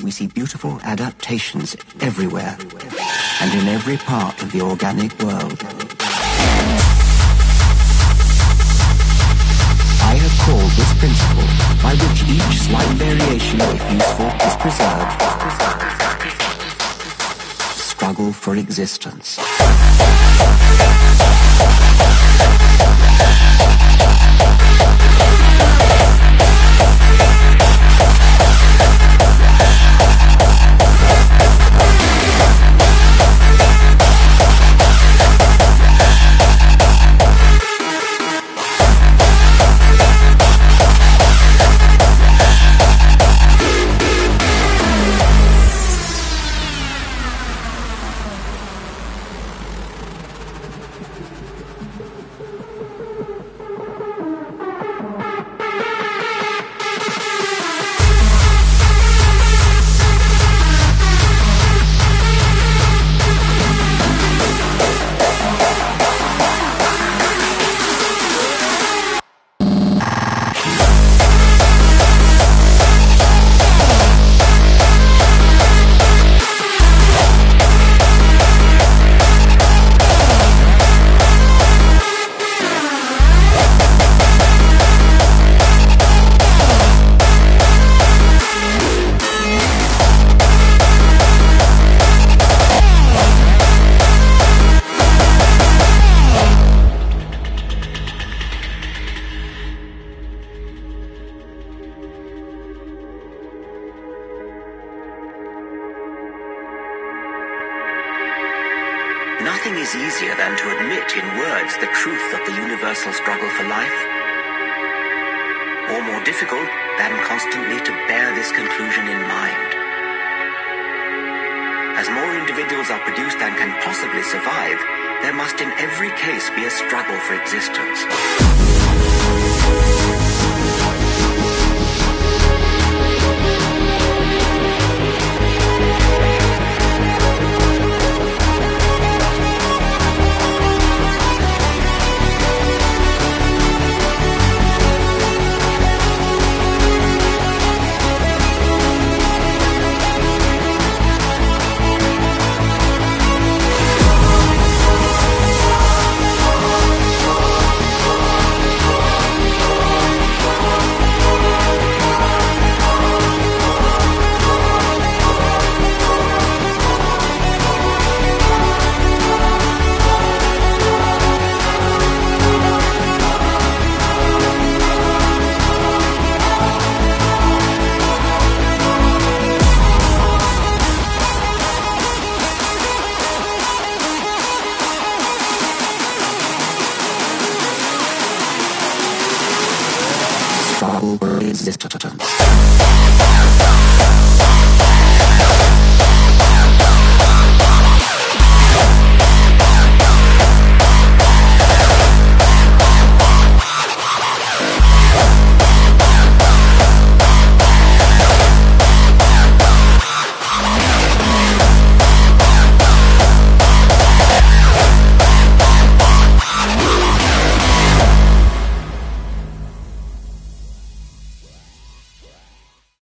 we see beautiful adaptations everywhere and in every part of the organic world. I have called this principle, by which each slight variation, if useful, is preserved, struggle for existence. Nothing is easier than to admit in words the truth of the universal struggle for life, or more difficult than constantly to bear this conclusion in mind. As more individuals are produced than can possibly survive, there must in every case be a struggle for existence. Struggle for existence.